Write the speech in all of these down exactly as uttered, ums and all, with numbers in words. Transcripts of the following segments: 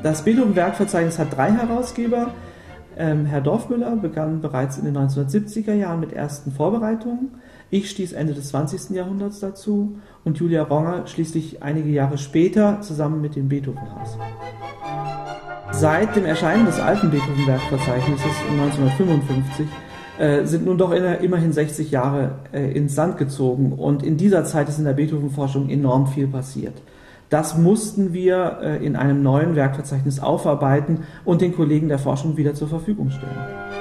Das Beethoven-Werkverzeichnis hat drei Herausgeber. Ähm, Herr Dorfmüller begann bereits in den neunzehnhundertsiebziger Jahren mit ersten Vorbereitungen. Ich stieß Ende des zwanzigsten Jahrhunderts dazu und Julia Ronger schließlich einige Jahre später zusammen mit dem Beethovenhaus. Seit dem Erscheinen des alten Beethoven-Werkverzeichnisses neunzehnhundertfünfundfünfzig äh, sind nun doch immerhin sechzig Jahre äh, ins Land gezogen und in dieser Zeit ist in der Beethoven-Forschung enorm viel passiert. Das mussten wir äh, in einem neuen Werkverzeichnis aufarbeiten und den Kollegen der Forschung wieder zur Verfügung stellen.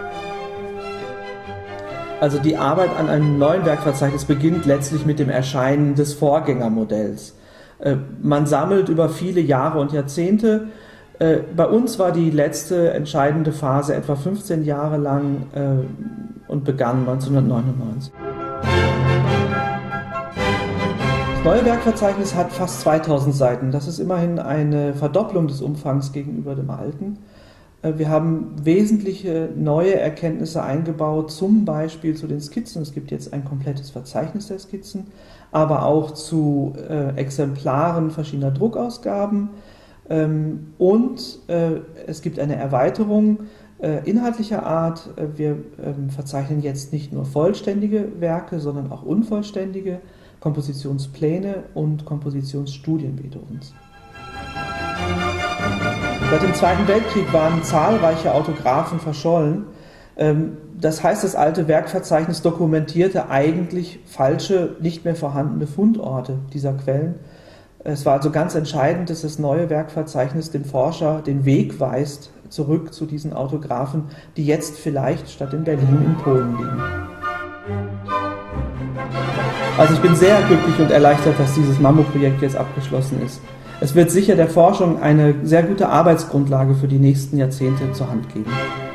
Also die Arbeit an einem neuen Werkverzeichnis beginnt letztlich mit dem Erscheinen des Vorgängermodells. Äh, man sammelt über viele Jahre und Jahrzehnte. Äh, bei uns war die letzte entscheidende Phase etwa fünfzehn Jahre lang äh, und begann neunzehnhundertneunundneunzig. Das neue Werkverzeichnis hat fast zweitausend Seiten. Das ist immerhin eine Verdopplung des Umfangs gegenüber dem alten. Wir haben wesentliche neue Erkenntnisse eingebaut, zum Beispiel zu den Skizzen. Es gibt jetzt ein komplettes Verzeichnis der Skizzen, aber auch zu äh, Exemplaren verschiedener Druckausgaben. Ähm, und äh, es gibt eine Erweiterung äh, inhaltlicher Art. Wir ähm, verzeichnen jetzt nicht nur vollständige Werke, sondern auch unvollständige Kompositionspläne und Kompositionsstudien Beethovens. Seit dem Zweiten Weltkrieg waren zahlreiche Autographen verschollen. Das heißt, das alte Werkverzeichnis dokumentierte eigentlich falsche, nicht mehr vorhandene Fundorte dieser Quellen. Es war also ganz entscheidend, dass das neue Werkverzeichnis dem Forscher den Weg weist, zurück zu diesen Autographen, die jetzt vielleicht statt in Berlin in Polen liegen. Also ich bin sehr glücklich und erleichtert, dass dieses Mammutprojekt jetzt abgeschlossen ist. Es wird sicher der Forschung eine sehr gute Arbeitsgrundlage für die nächsten Jahrzehnte zur Hand geben.